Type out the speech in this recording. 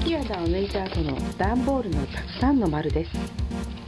き穴を抜いた後の段ボールのたくさんの丸です。